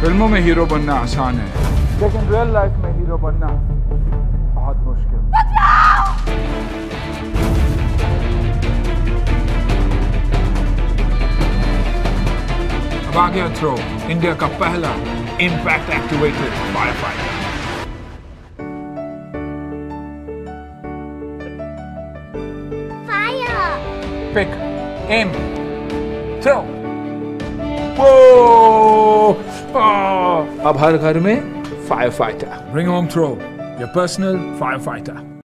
फिल्मों में हीरो बनना आसान है, लेकिन रियल लाइफ में हीरो बनना बहुत मुश्किल। अब आ गया थ्रो, इंडिया का पहला impact activated fire fighter. Pick, aim, throw. Whoa! अब हर घर में fire fighter. Bring home throw, your personal firefighter.